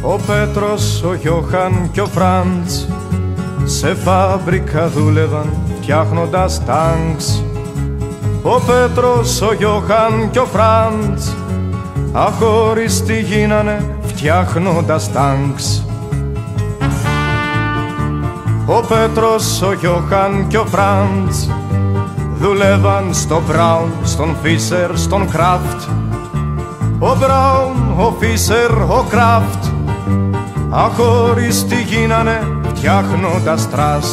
Ο Πέτρος, ο Γιώχαν και ο Φραντς σε φάμπρικα δούλευαν φτιάχνοντας τάγκς. Ο Πέτρος, ο Γιώχαν και ο Φραντς αχώριστοι γίνανε φτιάχνοντας τάγκς. Ο Πέτρος, ο Γιώχαν και ο Φραντς δουλεύαν στο Μπράουν, στον Φίσερ, στον Κράφτ. Ο Μπράουν, ο Φίσερ, ο Κράφτ αχώριστοι γίνανε φτιάχνοντας τραστ.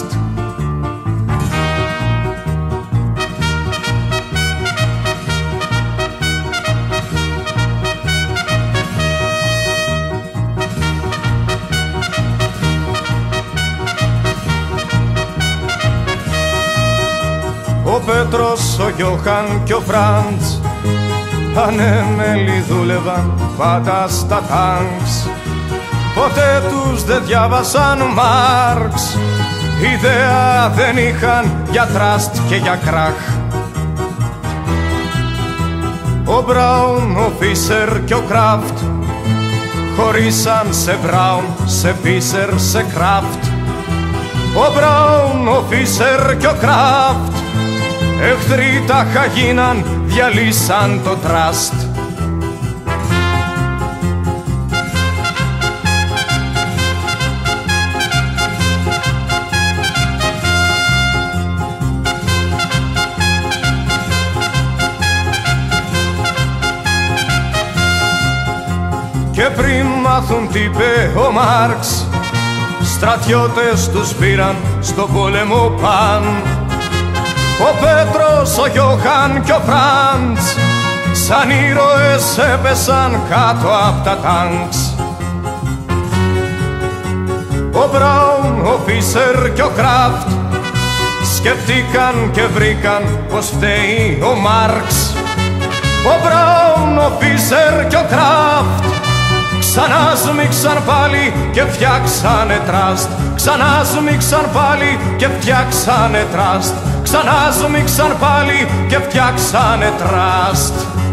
Ο Πέτρος, ο Γιώχαν και ο Φραντς ανέμελοι δούλευαν πάντα στα τάγκς. Ποτέ τους δεν διάβασαν Μάρξ, ιδέα δεν είχαν για τραστ και για κράχ. Ο Μπράουν, ο Φίσερ και ο Κράφτ χωρίσαν σε Μπράουν, σε Φίσερ, σε Κράφτ. Ο Μπράουν, ο Φίσερ και ο Κράφτ εχθροί τάχα γίναν, διαλύσαν το τραστ. Και πριν μάθουν τι είπε ο Μάρξ, στρατιώτες τους πήραν στο πόλεμο παν. Ο Πέτρος, ο Γιώχαν και ο Φραντς σαν ήρωες έπεσαν κάτω απ' τα τάγκς. Ο Μπράουν, ο Φίσερ και ο Κράφτ σκεφτήκαν και βρήκαν πως φταίει ο Μάρξ. Ο Μπράουν, ο Φίσερ και ο Κράφτ ξανά σμίξαν πάλι και φτιάξανε τραστ. Ξανά σμίξαν πάλι και φτιάξανε τραστ. Ξανά σμίξαν πάλι και φτιάξανε τραστ.